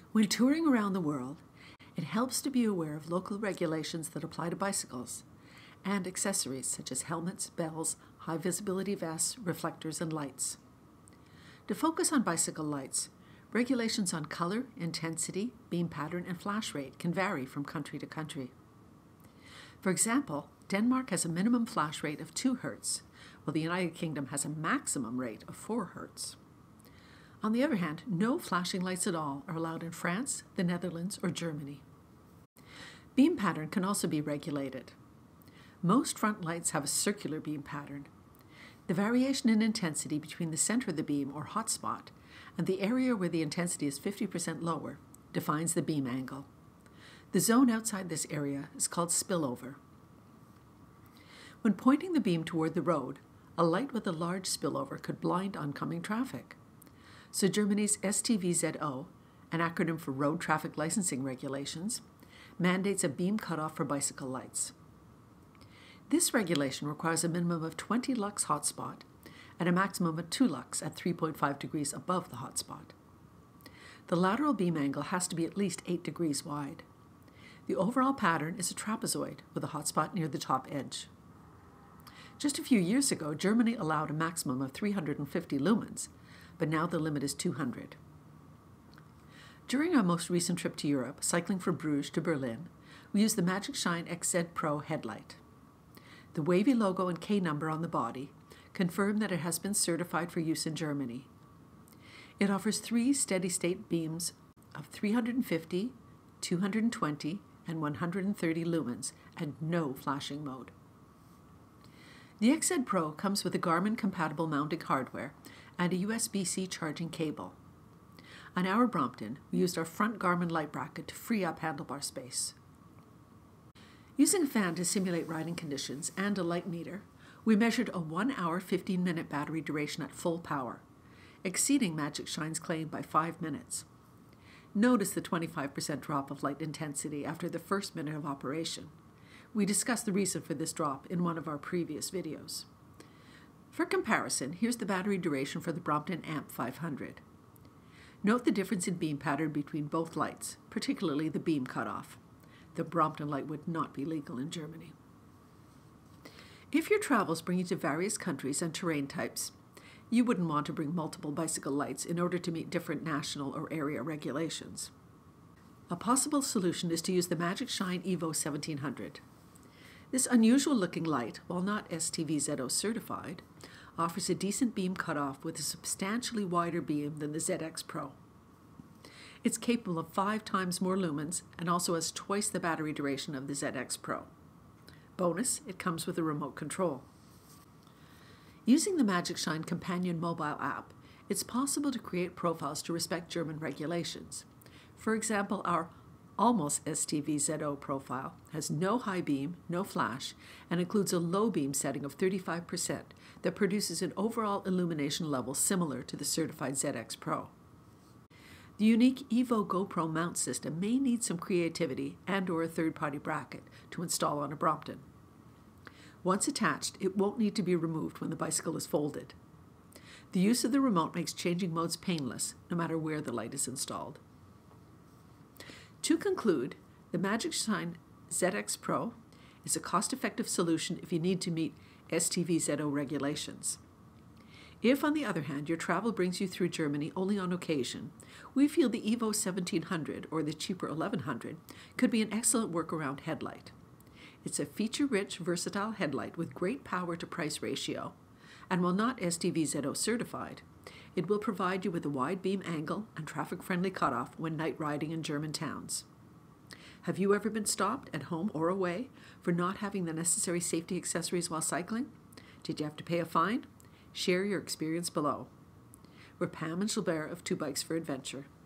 When touring around the world, it helps to be aware of local regulations that apply to bicycles and accessories such as helmets, bells, high visibility vests, reflectors, and lights. To focus on bicycle lights, regulations on color, intensity, beam pattern, and flash rate can vary from country to country. For example, Denmark has a minimum flash rate of 2 Hz, while the United Kingdom has a maximum rate of 4 Hz. On the other hand, no flashing lights at all are allowed in France, the Netherlands, or Germany. Beam pattern can also be regulated. Most front lights have a circular beam pattern. The variation in intensity between the center of the beam or hotspot and the area where the intensity is 50% lower defines the beam angle. The zone outside this area is called spillover. When pointing the beam toward the road, a light with a large spillover could blind oncoming traffic. So Germany's StVZO, an acronym for Road Traffic Licensing Regulations, mandates a beam cutoff for bicycle lights. This regulation requires a minimum of 20 lux hotspot and a maximum of 2 lux at 3.5 degrees above the hotspot. The lateral beam angle has to be at least 8 degrees wide. The overall pattern is a trapezoid with a hotspot near the top edge. Just a few years ago, Germany allowed a maximum of 350 lumens, but now the limit is 200. During our most recent trip to Europe, cycling from Bruges to Berlin, we used the Magicshine ZX Pro Headlight. The wavy logo and K number on the body confirm that it has been certified for use in Germany. It offers 3 steady-state beams of 350, 220, and 130 lumens and no flashing mode. The XZ Pro comes with a Garmin-compatible mounting hardware and a USB-C charging cable. On our Brompton, we used our front Garmin light bracket to free up handlebar space. Using a fan to simulate riding conditions and a light meter, we measured a 1 hour, 15-minute battery duration at full power, exceeding Magicshine's claim by 5 minutes. Notice the 25% drop of light intensity after the first minute of operation. We discussed the reason for this drop in one of our previous videos. For comparison, here's the battery duration for the Brompton AMP 500. Note the difference in beam pattern between both lights, particularly the beam cutoff. The Brompton light would not be legal in Germany. If your travels bring you to various countries and terrain types, you wouldn't want to bring multiple bicycle lights in order to meet different national or area regulations. A possible solution is to use the Magicshine EVO 1700. This unusual-looking light, while not StVZO certified, offers a decent beam cutoff with a substantially wider beam than the ZX Pro. It's capable of 5 times more lumens and also has twice the battery duration of the ZX Pro. Bonus, it comes with a remote control. Using the Magicshine companion mobile app, it's possible to create profiles to respect German regulations. For example, our almost StVZO profile has no high beam, no flash, and includes a low beam setting of 35% that produces an overall illumination level similar to the certified ZX Pro. The unique EVO GoPro mount system may need some creativity and/or a third-party bracket to install on a Brompton. Once attached, it won't need to be removed when the bicycle is folded. The use of the remote makes changing modes painless, no matter where the light is installed. To conclude, the Magicshine ZX Pro is a cost-effective solution if you need to meet StVZO regulations. If, on the other hand, your travel brings you through Germany only on occasion, we feel the EVO 1700 or the cheaper 1100 could be an excellent workaround headlight. It's a feature-rich, versatile headlight with great power-to-price ratio, and while not StVZO certified, it will provide you with a wide beam angle and traffic-friendly cutoff when night riding in German towns. Have you ever been stopped at home or away for not having the necessary safety accessories while cycling? Did you have to pay a fine? Share your experience below. We're Pam and Gilbert of 2 Bikes for Adventure.